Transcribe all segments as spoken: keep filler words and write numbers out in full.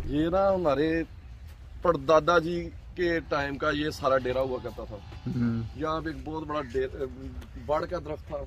ये ना हमारे परदादा जी के टाइम का ये सारा डेरा हुआ करता था। यहाँ पे एक बहुत बड़ा डेरा बड़ का दरख्त था।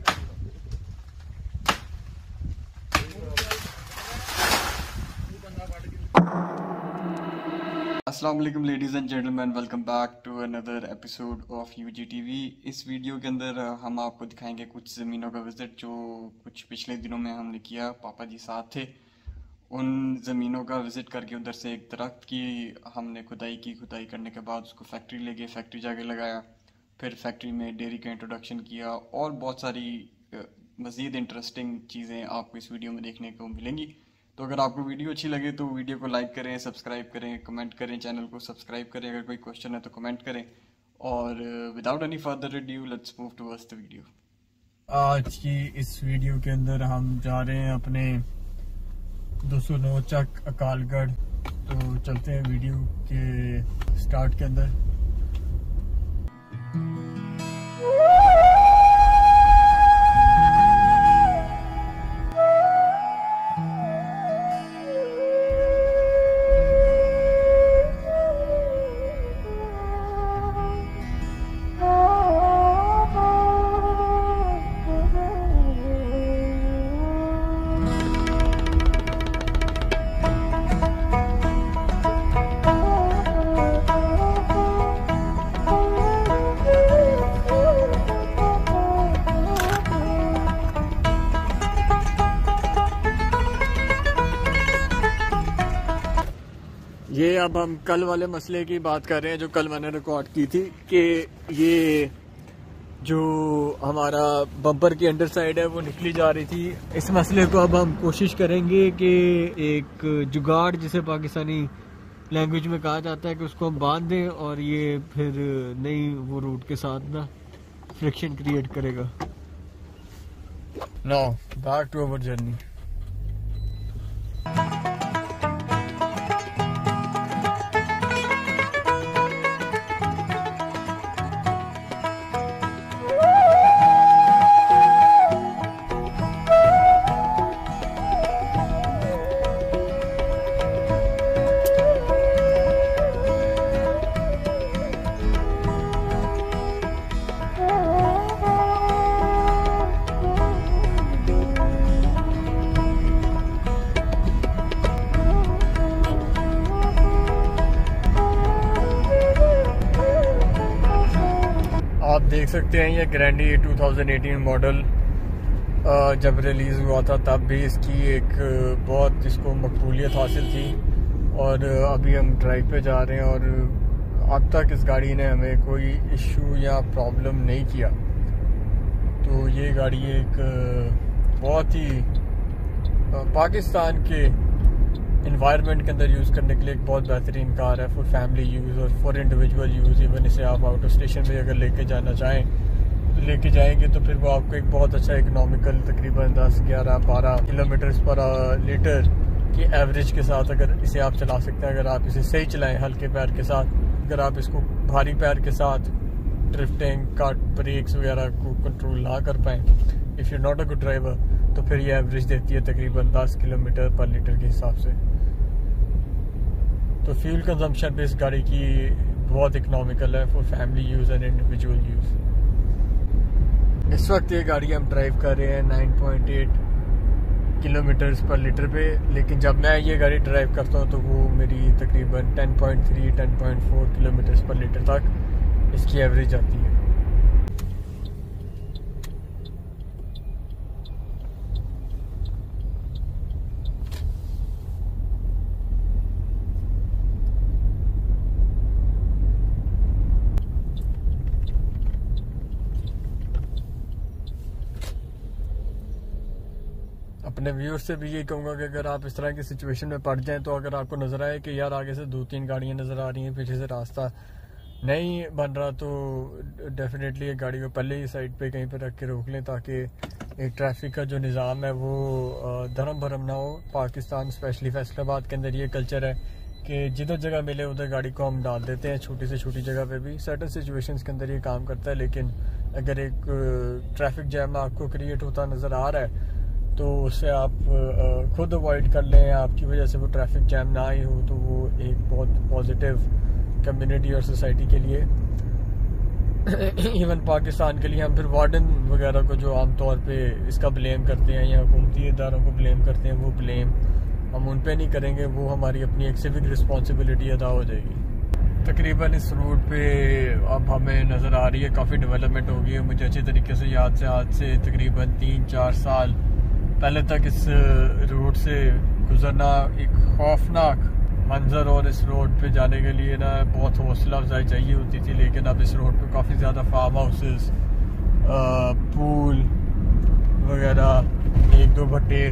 अस्सलाम वालेकुम ladies and gentleman, welcome back to another episode of UG TV. इस वीडियो के अंदर हम आपको दिखाएंगे कुछ ज़मीनों का विज़िट जो कुछ पिछले दिनों में हमने किया। पापा जी साथ थे, उन ज़मीनों का विज़िट करके उधर से एक दरख्त की हमने खुदाई की। खुदाई करने के बाद उसको फैक्ट्री ले गए, फैक्ट्री जाके लगाया। फिर फैक्ट्री में डेयरी का इंट्रोडक्शन किया और बहुत सारी मज़ीद इंटरेस्टिंग चीज़ें आपको इस वीडियो में देखने को मिलेंगी। तो अगर आपको वीडियो अच्छी लगे तो वीडियो को लाइक करें, सब्सक्राइब करें, कमेंट करें, चैनल को सब्सक्राइब करें। अगर कोई क्वेश्चन है तो कमेंट करें और without any further adieu let's move towards the video. आज की इस वीडियो के अंदर हम जा रहे हैं अपने दो सौ नौ चक अकालगढ़। तो चलते हैं वीडियो के स्टार्ट के अंदर। ये अब हम कल वाले मसले की बात कर रहे हैं जो कल मैंने रिकॉर्ड की थी कि ये जो हमारा बम्पर की अंडर साइड है वो निकली जा रही थी। इस मसले को अब हम कोशिश करेंगे कि एक जुगाड़ जिसे पाकिस्तानी लैंग्वेज में कहा जाता है कि उसको हम बांध दें और ये फिर नई वो रूट के साथ ना फ्रिक्शन क्रिएट करेगा। Now back to our journey. आप देख सकते हैं ये grande two thousand eighteen model जब रिलीज़ हुआ था तब भी इसकी एक बहुत इसको मकबूलियत हासिल थी और अभी हम ड्राइव पे जा रहे हैं और अब तक इस गाड़ी ने हमें कोई इशू या प्रॉब्लम नहीं किया। तो ये गाड़ी एक बहुत ही पाकिस्तान के इन्वायरमेंट के अंदर यूज़ करने के लिए एक बहुत बेहतरीन कार है फॉर फैमिली यूज़ और फॉर इंडिविजुअल यूज़। इवन इसे आप आउट ऑफ स्टेशन पे अगर लेके जाना चाहें तो लेके जाएंगे तो फिर वो आपको एक बहुत अच्छा इकोनॉमिकल तकरीबन दस ग्यारह बारह किलोमीटर्स पर लीटर की एवरेज के साथ अगर इसे आप चला सकते हैं। अगर आप इसे सही चलाएं हल्के पैर के साथ, अगर आप इसको भारी पैर के साथ ड्रिफ्टिंग कट ब्रेक्स वगैरह को कंट्रोल ना कर पाएँ, if you not a good driver, तो फिर ये एवरेज देती है तकरीबन दस किलोमीटर पर लीटर के हिसाब से। तो फ्यूल कंजम्पशन भी इस गाड़ी की बहुत इकोनॉमिकल है for family use and individual use. इस वक्त ये गाड़ी हम ड्राइव कर रहे हैं nine point eight kilometres per litre पे, लेकिन जब मैं ये गाड़ी ड्राइव करता हूँ तो वो मेरी तकरीबन ten point three ten point four kilometres per litre तक इसकी एवरेज आती है। अपने व्यूअर्स से भी यही कहूँगा कि अगर आप इस तरह की सिचुएशन में पड़ जाएं तो अगर आपको नज़र आए कि यार आगे से दो तीन गाड़ियाँ नज़र आ रही हैं, पीछे से रास्ता नहीं बन रहा, तो डेफिनेटली एक गाड़ी को पहले ही साइड पे कहीं पे रख के रोक लें ताकि एक ट्रैफिक का जो निज़ाम है वो धर्म भरम ना हो। पाकिस्तान स्पेशली फैसलाबाद के अंदर ये कल्चर है कि जिधर जगह मिले उधर गाड़ी को हम डाल देते हैं, छोटी से छोटी जगह पे भी। सर्टन सिचुएशंस के अंदर ये काम करता है, लेकिन अगर एक ट्रैफिक जैम आपको क्रिएट होता नज़र आ रहा है तो उससे आप खुद अवॉइड कर लें, आपकी वजह से वो ट्रैफिक जैम ना ही हो, तो वो एक बहुत पॉजिटिव कम्युनिटी और सोसाइटी के लिए, इवन पाकिस्तान के लिए। हम फिर वार्डन वगैरह को जो आमतौर पे इसका ब्लेम करते हैं या हुकूमती इदारों को ब्लेम करते हैं, वो ब्लेम हम उन पे नहीं करेंगे, वो हमारी अपनी एक सिविक रिस्पॉन्सिबिलिटी अदा हो जाएगी। तकरीबन इस रूट पे अब हमें नज़र आ रही है काफ़ी डेवलपमेंट हो गई है। मुझे अच्छे तरीके से याद से आज से तकरीबन तीन चार साल पहले तक इस रूट से गुजरना एक खौफनाक मंजर, और इस रोड पे जाने के लिए ना बहुत हौसला अफजाई चाहिए होती थी। लेकिन अब इस रोड पे काफ़ी ज़्यादा फार्म हाउसेस, पूल वगैरह, एक दो भट्टे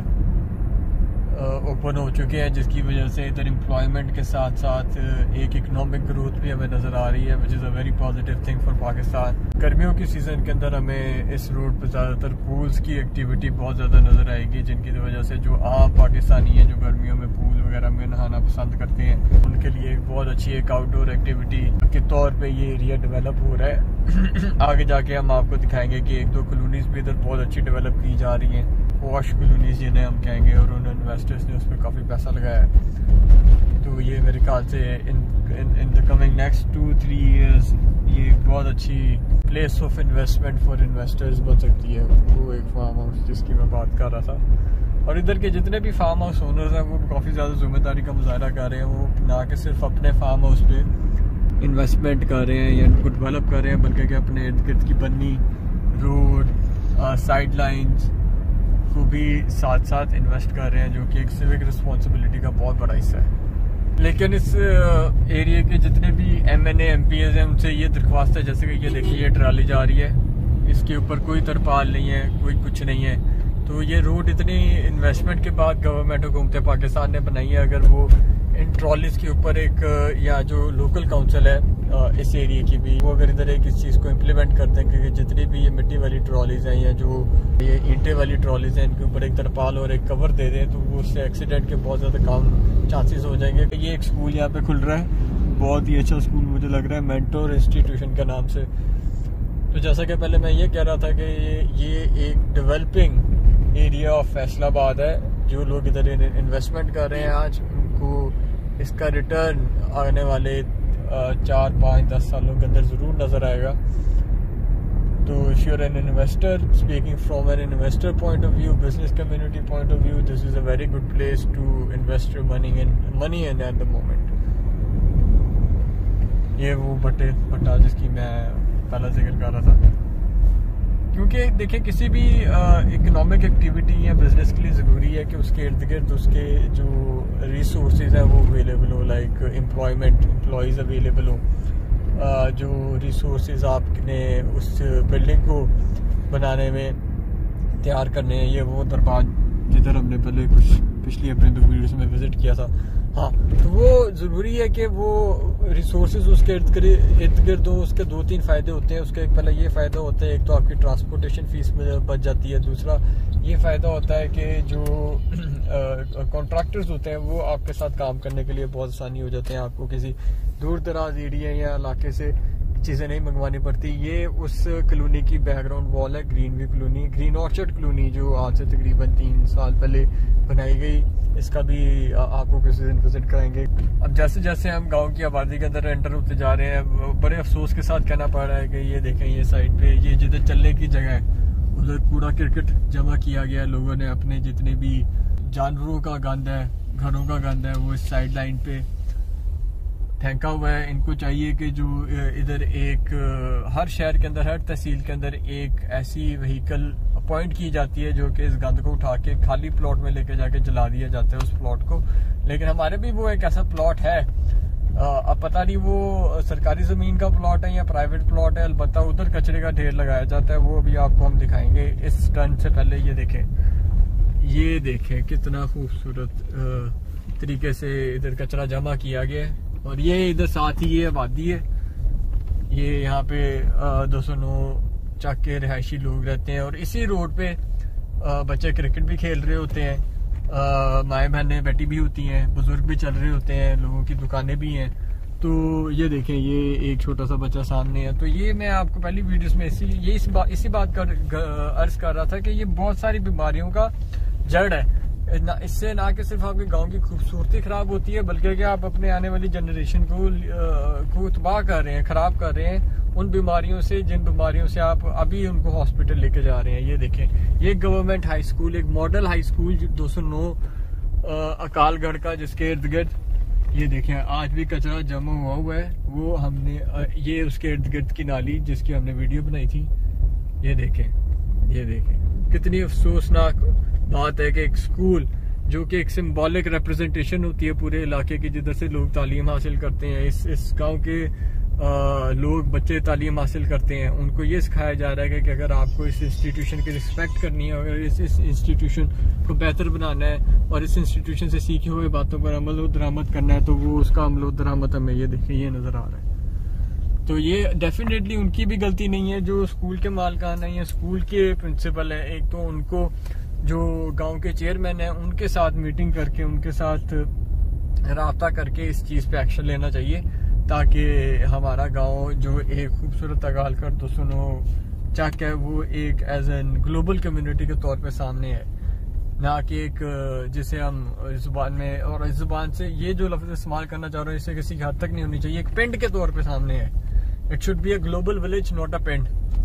ओपन हो चुके हैं, जिसकी वजह से इधर एम्प्लॉयमेंट के साथ साथ एक इकोनॉमिक ग्रोथ भी हमें नज़र आ रही है, which is a very positive thing for Pakistan. गर्मियों की सीज़न के अंदर हमें इस रोड पर ज़्यादातर पूल्स की एक्टिविटी बहुत ज़्यादा नज़र आएगी, जिनकी वजह से जो आम पाकिस्तानी हैं जो गर्मियों में पूल वगैरह में नहाना पसंद करते हैं, उनके लिए एक बहुत अच्छी एक आउटडोर एक्टिविटी के तौर पर ये एरिया डेवलप हो रहा है। आगे जाके हम आपको दिखाएंगे कि एक दो कॉलोनीज भी इधर बहुत अच्छी डेवलप की जा रही हैं, वॉश कॉलोनीज जिन्हें हम कहेंगे, और उन इन्वेस्टर्स ने उस पर काफ़ी पैसा लगाया है। तो ये मेरे ख्याल से in in the coming next two three years ये बहुत अच्छी place of investment for investors बन सकती है। वो एक फार्म हाउस जिसकी मैं बात कर रहा था, और इधर के जितने भी फार्म हाउस ओनर्स हैं वो काफ़ी ज़्यादा जिम्मेदारी का मुजाहरा कर रहे हैं। वो ना कि सिर्फ अपने फार्म हाउस पे इन्वेस्टमेंट कर रहे हैं या इनको डेवलप कर रहे हैं, बल्कि अपने इर्द गिर्द की बन्नी, रोड, साइड लाइन्स को भी साथ साथ इन्वेस्ट कर रहे हैं, जो कि एक सिविक रिस्पॉन्सिबिलिटी का बहुत बड़ा हिस्सा है। लेकिन इस एरिया के जितने भी M N A M P As हैं उनसे ये दरख्वास्त है, जैसे कि ये देखिए ये ट्राली जा रही है, इसके ऊपर कोई तरपाल नहीं है, कोई कुछ नहीं है। तो ये रोड इतनी इन्वेस्टमेंट के बाद गवर्नमेंट हुकूमत पाकिस्तान ने बनाई है, अगर वो इन ट्रॉलीज के ऊपर एक, या जो लोकल काउंसिल है इस एरिया की भी, वो अगर इधर एक इस चीज़ को इम्प्लीमेंट कर दें कि जितनी भी ये मिट्टी वाली ट्रॉलीज हैं या जो ये ईंटें वाली ट्रॉलीज हैं, इनके ऊपर एक तरपाल और एक कवर दे दें, तो वो उससे एक्सीडेंट के बहुत ज़्यादा कम चांसेस हो जाएंगे। ये एक स्कूल यहाँ पे खुल रहा है, बहुत ही अच्छा स्कूल मुझे लग रहा है, मेंटोर इंस्टीट्यूशन के नाम से। तो जैसा कि पहले मैं ये कह रहा था कि ये, ये एक डेवलपिंग एरिया ऑफ फैसलाबाद है, जो लोग इधर इन्वेस्टमेंट कर रहे हैं आज, उनको इसका रिटर्न आने वाले चार पाँच दस सालों के अंदर ज़रूर नज़र आएगा। तो if you're an investor, speaking from an investor point of view, business community point of view, this is a very good place to invest your money in money in at the moment. ये वो भट्टे भट्टा जिसकी मैं पहला जिक्र कर रहा था, क्योंकि देखिए किसी भी इकोनॉमिक एक्टिविटी या बिजनेस के लिए ज़रूरी है कि उसके इर्द गिर्द उसके जो रिसोर्सेज हैं वो अवेलेबल हो, लाइक एम्प्लॉयमेंट, एम्प्लॉयज़ अवेलेबल हो, जो रिसोर्सेज आपने उस बिल्डिंग को बनाने में तैयार करने हैं, ये वो दरबार जिधर हमने पहले कुछ पिछली अपने दो वीडियोस में विज़िट किया था। हाँ, तो वो ज़रूरी है कि वो रिसोर्सेज उसके इर्द इर्द गिर्द हो। उसके दो तीन फ़ायदे होते हैं। उसका एक पहले ये फ़ायदा होता है, एक तो आपकी ट्रांसपोर्टेशन फ़ीस में बच जाती है, दूसरा ये फ़ायदा होता है कि जो कॉन्ट्रैक्टर्स होते हैं वो आपके साथ काम करने के लिए बहुत आसानी हो जाते हैं, आपको किसी दूर दराज एरिया या इलाके से चीज़ें नहीं मंगवानी पड़ती। ये उस कॉलोनी की बैकग्राउंड वॉल है, green view colony, green orchard colony, जो आज से तकरीबन तीन साल पहले बनाई गई। इसका भी आपको किसी दिन विजिट कराएंगे। अब जैसे जैसे हम गांव की आबादी के अंदर एंटर होते जा रहे हैं, बड़े अफसोस के साथ कहना पड़ रहा है कि ये देखें, ये साइड पे ये जिधर चलने की जगह है उधर कूड़ा क्रिकेट जमा किया गया है। लोगों ने अपने जितने भी जानवरों का गंद है, घरों का गंद है, वो इस साइड लाइन पे फेंका हुआ है। इनको चाहिए कि जो इधर एक हर शहर के अंदर, हर तहसील के अंदर एक ऐसी व्हीकल अपॉइंट की जाती है जो कि इस गंद को उठा के खाली प्लॉट में लेके जाके जला दिया जाता है उस प्लॉट को। लेकिन हमारे भी वो एक ऐसा प्लॉट है, अब पता नहीं वो सरकारी ज़मीन का प्लॉट है या प्राइवेट प्लॉट है, अलबत्ता उधर कचरे का ढेर लगाया जाता है। वो भी आपको हम दिखाएंगे। इस टर्न से पहले ये देखें, ये देखें कितना खूबसूरत तरीके से इधर कचरा जमा किया गया है। और ये इधर साथ ही ये आबादी है, ये यहाँ पे दो सौ नौ चक के रिहायशी लोग रहते हैं। और इसी रोड पे आ, बच्चे क्रिकेट भी खेल रहे होते हैं, माएँ बहनें बैठी भी होती हैं, बुजुर्ग भी चल रहे होते हैं, लोगों की दुकानें भी हैं। तो ये देखें, ये एक छोटा सा बच्चा सामने है। तो ये मैं आपको पहली वीडियोस में इसी ये इस बा, इसी बात कर अर्ज कर रहा था कि ये बहुत सारी बीमारियों का जड़ है। ना, इससे ना कि सिर्फ आपके गांव की खूबसूरती खराब होती है, बल्कि कि आप अपने आने वाली जनरेशन को को तबाह कर रहे हैं, खराब कर रहे हैं उन बीमारियों से जिन बीमारियों से आप अभी उनको हॉस्पिटल लेके जा रहे हैं। ये देखें, ये गवर्नमेंट हाई स्कूल, एक मॉडल हाई स्कूल दो सौ नौ अकालगढ़ का, जिसके इर्द गिर्द ये देखें आज भी कचरा जमा हुआ हुआ है। वो हमने ये उसके इर्द गिर्द की नाली जिसकी हमने वीडियो बनाई थी, ये देखें, ये देखें कितनी अफसोसनाक बात है कि एक स्कूल जो कि एक सिंबॉलिक रिप्रेजेंटेशन होती है पूरे इलाके की, जिधर से लोग तालीम हासिल करते हैं, इस इस गांव के आ, लोग बच्चे तालीम हासिल करते हैं, उनको ये सिखाया जा रहा है कि अगर आपको इस इंस्टीट्यूशन की रिस्पेक्ट करनी है, अगर इस इस इंस्टीट्यूशन को बेहतर बनाना है और इस इंस्टीट्यूशन से सीखी हुई बातों पर अमल दरामद करना है, तो वो उसका अमल दरामद हमें ये देखिए ये नजर आ रहा है। तो ये डेफिनेटली उनकी भी गलती नहीं है जो स्कूल के मालिकान है या स्कूल के प्रिंसिपल है। एक तो उनको जो गांव के चेयरमैन है उनके साथ मीटिंग करके उनके साथ राब्ता करके इस चीज पे एक्शन लेना चाहिए, ताकि हमारा गांव जो एक खूबसूरत अकालगढ़ दो सौ नौ चक है वो एक एज एन ग्लोबल कम्युनिटी के तौर पे सामने है, ना कि एक जिसे हम जुबान में, और इस जुबान से ये जो लफ्ज इस्तेमाल करना चाह रहे हैं इससे किसी की हद तक नहीं होनी चाहिए, एक पिंड के तौर पे सामने है। It should be a global village, not a पिंड।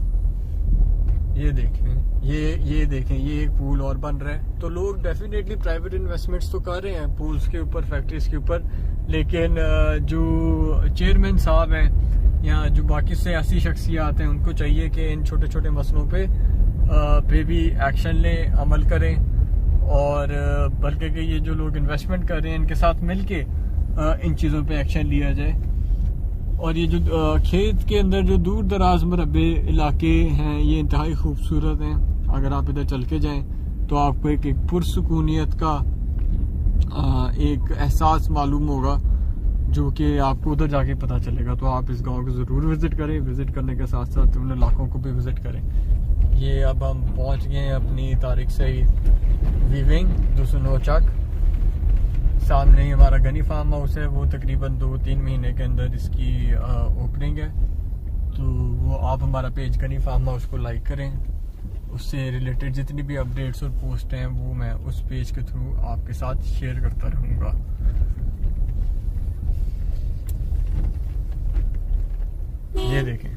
ये देखें, ये ये देखें, ये एक पूल और बन रहा है। तो लोग डेफिनेटली प्राइवेट इन्वेस्टमेंट्स तो कर रहे हैं पूल्स के ऊपर, फैक्ट्रीज के ऊपर, लेकिन जो चेयरमैन साहब हैं या जो बाकी सियासी शख्सियात हैं उनको चाहिए कि इन छोटे छोटे मसलों पे पे भी एक्शन लें, अमल करें, और बल्कि कि ये जो लोग इन्वेस्टमेंट कर रहे हैं इनके साथ मिलके इन चीज़ों पे एक्शन लिया जाए। और ये जो खेत के अंदर जो दूर दराज मरबे इलाके हैं ये इंतहाई खूबसूरत हैं। अगर आप इधर चल के जाएं तो आपको एक, एक पुरसुकूनियत का एक एहसास मालूम होगा, जो कि आपको उधर जाके पता चलेगा। तो आप इस गांव को ज़रूर विज़िट करें, विज़िट करने के साथ साथ उन इलाकों को भी विज़िट करें। ये अब हम पहुंच गए हैं अपनी तारीख से वीविंग दो सौ नौ चक। सामने ही हमारा गनी फार्म हाउस है, वो तकरीबन दो तीन महीने के अंदर इसकी ओपनिंग है। तो वो आप हमारा पेज गनी फार्म हाउस को लाइक करें, उससे रिलेटेड जितनी भी अपडेट्स और पोस्ट हैं वो मैं उस पेज के थ्रू आपके साथ शेयर करता रहूँगा। ये देखें,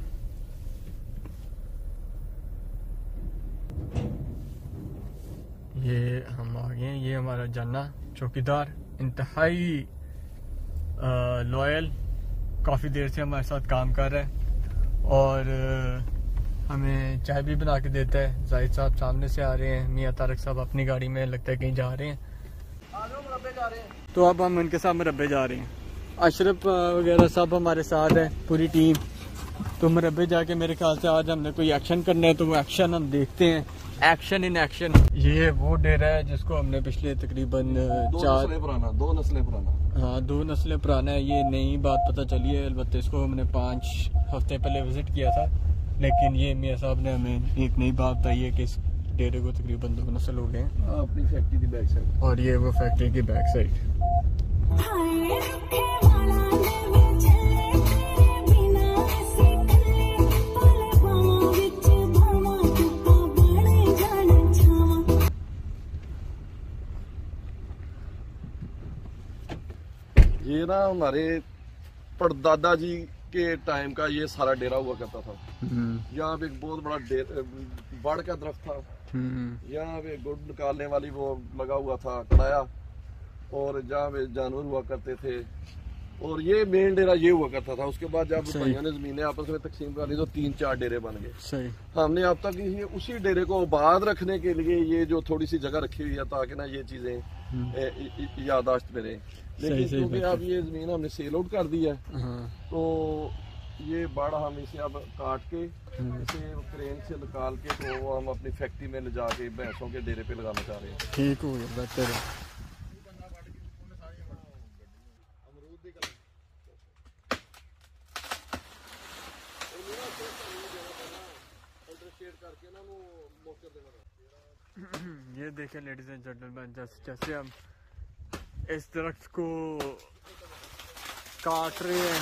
ये हम आ गए, ये हमारा जाना चौकीदार इंतहाई लॉयल, काफ़ी देर से हमारे साथ काम कर रहा है और आ, हमें चाय भी बना के देता है। जाहिद साहब सामने से आ रहे हैं, मियाँ तारक साहब अपनी गाड़ी में लगता है कहीं जा रहे हैं, तो अब हम उनके साथ मुरब्बे जा रहे हैं। अशरफ वगैरह सब हमारे साथ है, पूरी टीम। तो मुरब्बे जाके मेरे ख्याल से आज हमने कोई एक्शन करना है, तो वो एक्शन हम देखते हैं, एक्शन इन एक्शन। ये वो डेरा है जिसको हमने पिछले तकरीबन चार पुराना दो नस्लें पुराना हाँ दो नस्लें पुराना है। ये नई बात पता चली है, अलबत्ते इसको हमने पाँच हफ्ते पहले विजिट किया था, लेकिन ये मियाँ साहब ने हमें एक नई बात बताई है कि इस डेरे को तकरीबन दो नस्ल हो गए हैं। अपनी फैक्ट्री की बैक साइड, और ये वो फैक्ट्री की बैक साइड। ये ना हमारे परदादा जी के टाइम का ये सारा डेरा हुआ करता था। यहाँ पे एक बहुत बड़ा बड़ का दरख्त था, यहाँ पे गुड़ निकालने वाली वो लगा हुआ था कड़ाया, और जहाँ पे जानवर हुआ करते थे, और ये मेन डेरा ये हुआ करता था। उसके बाद जब भाइयों ने जमीनें आपस में तकसीम कर ली तो तीन चार डेरे बन गए। हमने अब तक ये उसी डेरे को आबाद रखने के लिए ये जो थोड़ी सी जगह रखी हुई है ताकि ना ये चीजें यादाश्त में रहे। लेकिन क्योंकि अब ये जमीन हमने सेल आउट कर दी है, तो ये बाड़ा हम इसे अब काट के इसे क्रेन से निकाल के तो वो हम अपनी फैक्ट्री में ले जाके भैंसों के डेरे पे लगाना चाह रहे हैं। ठीक हो गया, बेहतर है। ये देखें लेडीज एंड जेंटलमैन, जैसे जैसे हम इस दरख्त को काट रहे हैं,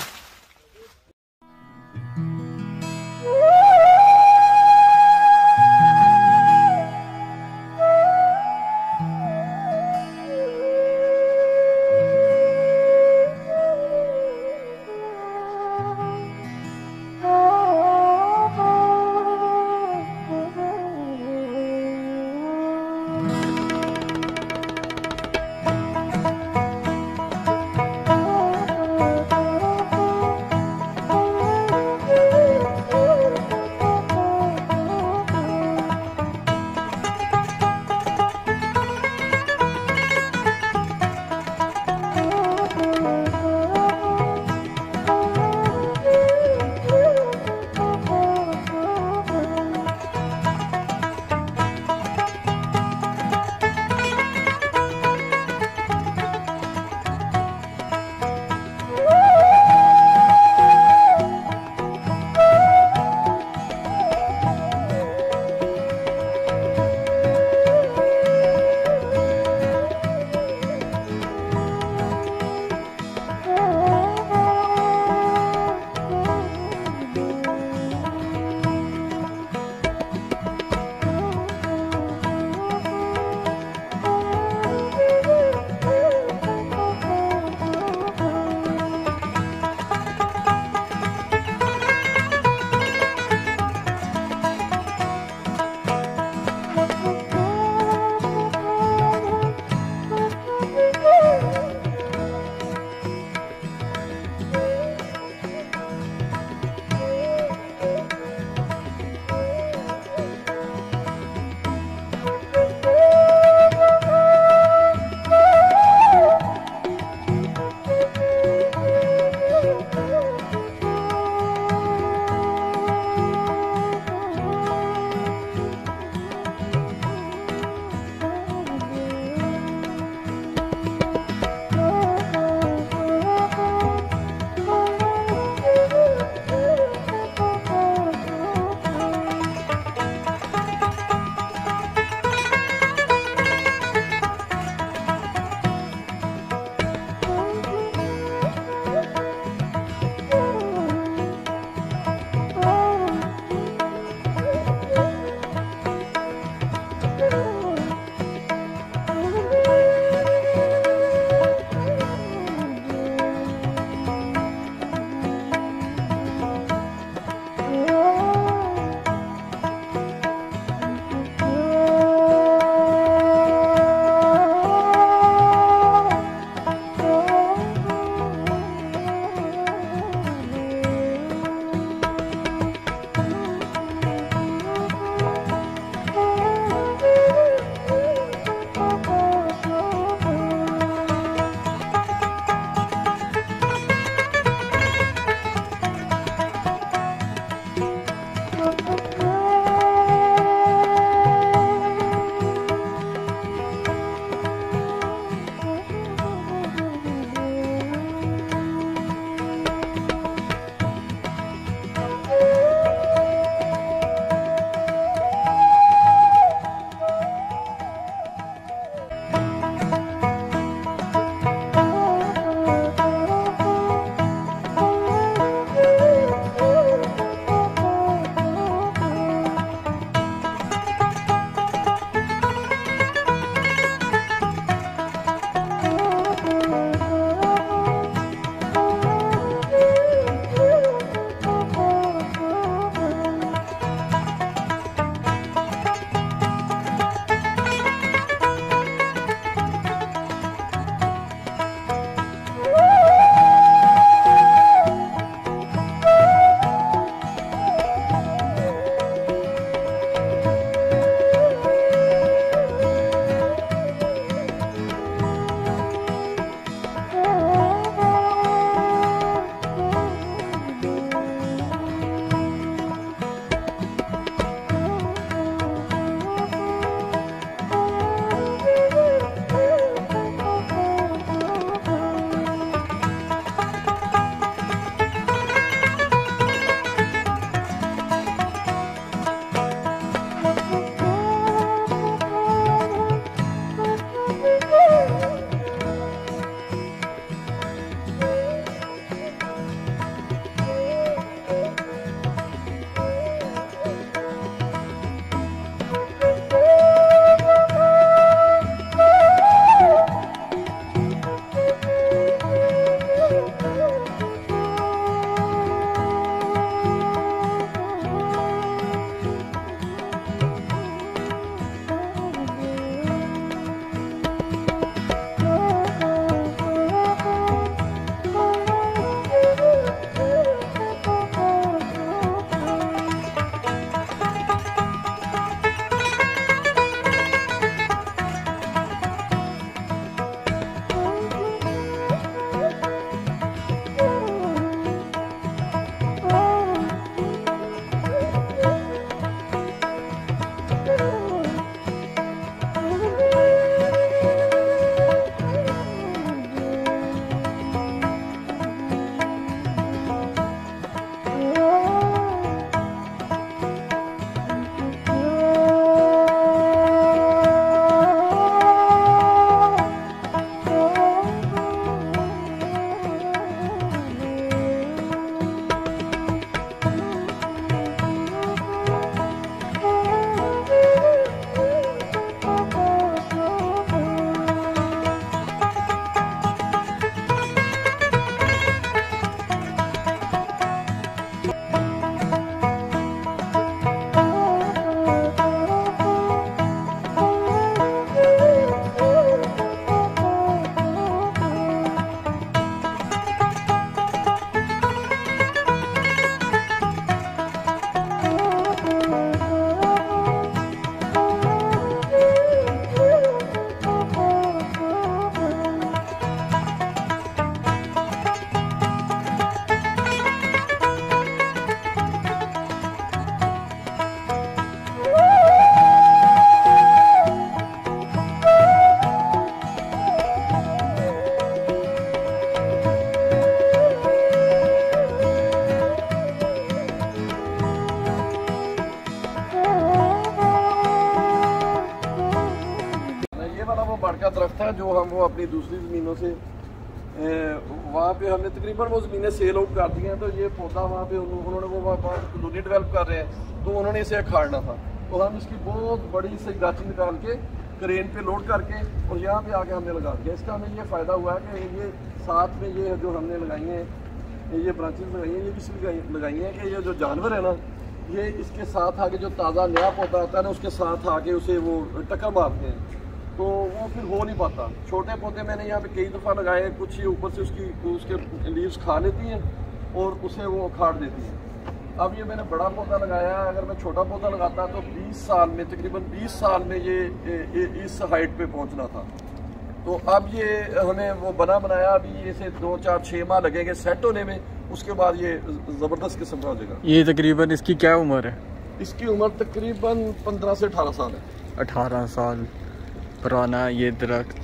दरख्त है जो हम वो अपनी दूसरी ज़मीनों से वहाँ पे हमने तकरीबन वो ज़मीनें सेल आउट कर दी हैं, तो ये पौधा वहाँ पे उन्होंने वो वहाँ कॉलोनी डेवलप कर रहे हैं, तो उन्होंने इसे अखाड़ना था। तो हम इसकी बहुत बड़ी से गाची निकाल के क्रेन पे लोड करके और यहाँ पे आके हमने लगा दिया। इसका हमें ये फ़ायदा हुआ है कि ये साथ में ये जो हमने लगाई हैं, ये ब्रांचेस लगाई हैं, ये इसलिए लगाई हैं कि ये जो जानवर है ना, ये इसके साथ आके जो ताज़ा नया पौधा आता है ना, उसके साथ आके उसे वो टक्कर मारते हैं, तो वो फिर हो नहीं पाता। छोटे पौधे मैंने यहाँ पे कई दफ़ा लगाए हैं, कुछ ही ऊपर से उसकी उसके लीव्स खा लेती हैं और उसे वो उखाड़ देती हैं। अब ये मैंने बड़ा पौधा लगाया है, अगर मैं छोटा पौधा लगाता तो बीस साल में तकरीबन बीस साल में ये, ये इस हाइट पे पहुँचना था। तो अब ये हमें वो बना बनाया, अभी इसे दो चार छः माह लगेंगे सेट होने में, उसके बाद ये ज़बरदस्त किस्म का हो जाएगा। ये तकरीबन इसकी क्या उम्र है? इसकी उम्र तकरीबन पंद्रह से अठारह साल है। अठारह साल पुराना ये दरख्त।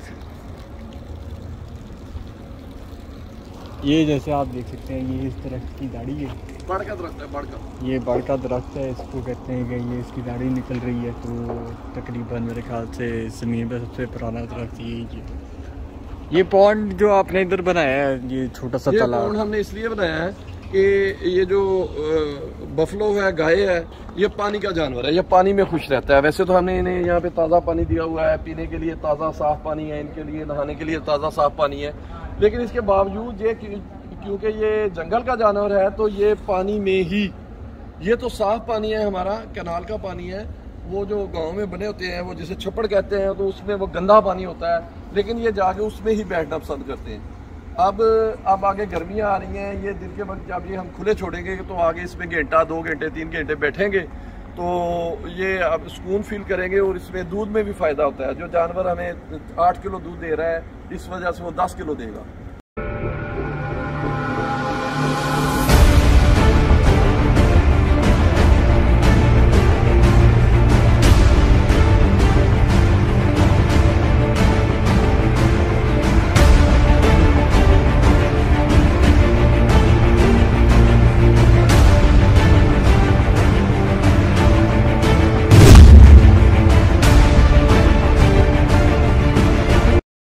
ये जैसे आप देख सकते हैं, ये इस दरख्त की दाढ़ी है, बड़ का दरख्त है, बड़ का ये बड़ का दरख्त है, इसको कहते हैं कि ये इसकी दाढ़ी निकल रही है। तो तकरीबन मेरे ख्याल से ज़मीन पर सबसे पुराना दरख्त यही है। ये पॉन्ड जो आपने इधर बनाया है, ये छोटा सा तालाब, ये पॉन्ड हमने इसलिए बनाया है कि ये जो बफलो है, गाय है, ये पानी का जानवर है, ये पानी में खुश रहता है। वैसे तो हमने इन्हें यहाँ पे ताज़ा पानी दिया हुआ है, पीने के लिए ताज़ा साफ़ पानी है, इनके लिए नहाने के लिए ताज़ा साफ़ पानी है, लेकिन इसके बावजूद ये क्योंकि ये जंगल का जानवर है तो ये पानी में ही, ये तो साफ़ पानी है, हमारा कैनाल का पानी है, वो जो गांव में बने होते हैं वो जिसे छप्पड़ कहते हैं, तो उसमें वो गंदा पानी होता है, लेकिन ये जाके उसमें ही बैठना पसंद करते हैं। अब अब आगे गर्मियाँ आ रही हैं, ये दिन के वक्त जब ये हम खुले छोड़ेंगे तो आगे इसमें घंटा दो घंटे तीन घंटे बैठेंगे तो ये अब सुकून फील करेंगे और इसमें दूध में भी फ़ायदा होता है। जो जानवर हमें आठ किलो दूध दे रहा है, इस वजह से वो दस किलो देगा।